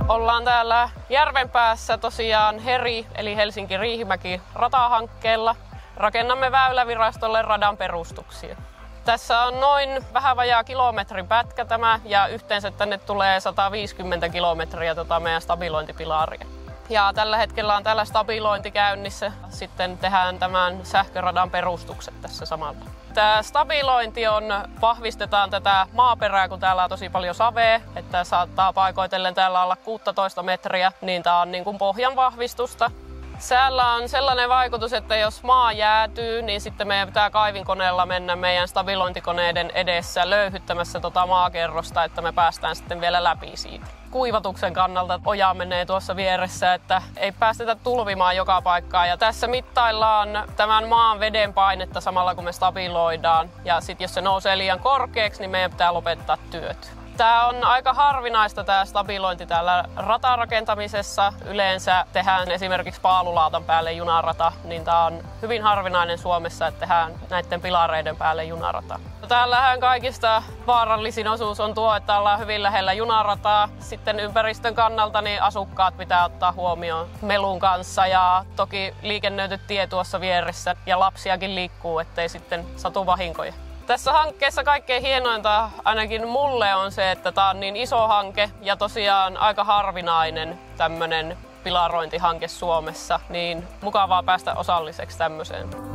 Ollaan täällä Järvenpäässä tosiaan HERI eli Helsinki-Riihimäki ratahankkeella. Rakennamme Väylävirastolle radan perustuksia. Tässä on noin vähän vajaa kilometrin pätkä tämä ja yhteensä tänne tulee 150 kilometriä meidän stabilointipilaria. Ja tällä hetkellä on täällä stabilointi käynnissä. Sitten tehdään tämän sähköradan perustukset tässä samalla. Tämä stabilointi vahvistetaan tätä maaperää, kun täällä on tosi paljon savea, että saattaa paikoitellen täällä olla 16 metriä, niin tämä on niin kuin pohjan vahvistusta. Säällä on sellainen vaikutus, että jos maa jäätyy, niin sitten meidän pitää kaivinkoneella mennä meidän stabilointikoneiden edessä löyhyttämässä maakerrosta, että me päästään sitten vielä läpi siitä. Kuivatuksen kannalta oja menee tuossa vieressä, että ei päästetä tulvimaan joka paikkaan. Ja tässä mittaillaan tämän maan veden painetta samalla kun me stabiloidaan. Ja sitten jos se nousee liian korkeaksi, niin meidän pitää lopettaa työt. Tämä on aika harvinaista tämä stabilointi täällä ratarakentamisessa. Yleensä tehdään esimerkiksi paalulaatan päälle junarata, niin tämä on hyvin harvinainen Suomessa, että tehdään näiden pilareiden päälle junarata. Täällähän kaikista vaarallisin osuus on tuo, että ollaan hyvin lähellä junarataa. Sitten ympäristön kannalta niin asukkaat pitää ottaa huomioon melun kanssa ja toki liikennöity tie tuossa vieressä ja lapsiakin liikkuu, ettei sitten satu vahinkoja. Tässä hankkeessa kaikkein hienointa ainakin mulle on se, että tämä on niin iso hanke ja tosiaan aika harvinainen tämmöinen pilarointihanke Suomessa, niin mukavaa päästä osalliseksi tämmöiseen.